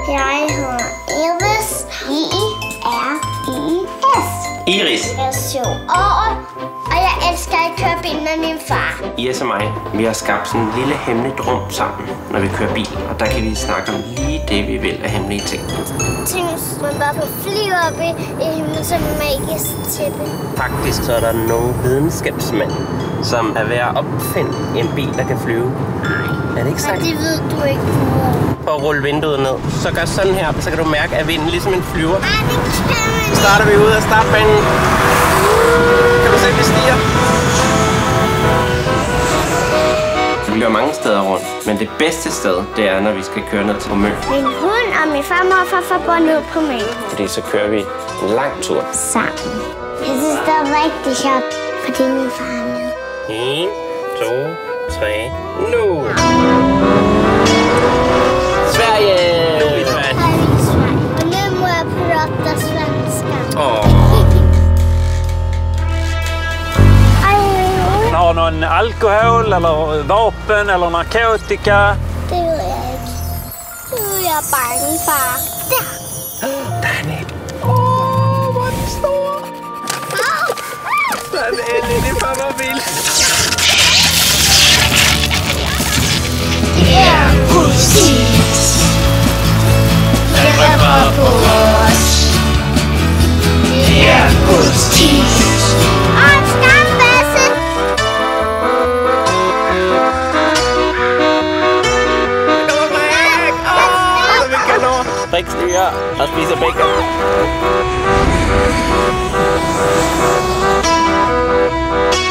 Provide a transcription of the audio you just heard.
Jeg hedder Iris. I-R-I-S. Iris. Jeg er 7 år, og jeg elsker at køre bil med min far. Iris og mig, vi har skabt sådan en lille hemmeligt rum sammen, når vi kører bil. Og der kan vi snakke om lige det, vi vil af hemmelige ting. Tænk, man bare kan flyve op i himlen som en magisk tæppe. Faktisk så er der nogle videnskabsmænd, som er ved at opfinde en bil, der kan flyve. Er det ikke sandt? Det ved du ikke. Prøv at rulle vinduet ned. Så gør sådan her, så kan du mærke, at vinden ligesom en flyver. Ej, det kan man. Starter vi ud af startbanen. Kan du se, vi stiger? Vi går mange steder rundt, men det bedste sted, det er, når vi skal køre ned til Møn. Min hund og min farmor får bundet på mig. Fordi så kører vi en lang tur. Sammen. Jeg synes, det er rigtig sjovt, fordi min far er med. 1, 2, 3, nu! Sverige! Nu er vi i Sverige. Och nu må jag prata svenska. Har någon alkohol eller vapen eller narkotika? Det ved jeg ikke. Nu er jeg bange, far. Der! Der er net. Hvor er den stor! Der er net, det er for vildt. Ja, præcis. Jeg røber på os. Ja, præcis. Og en skambasse. Riks ryger og spiser bacon.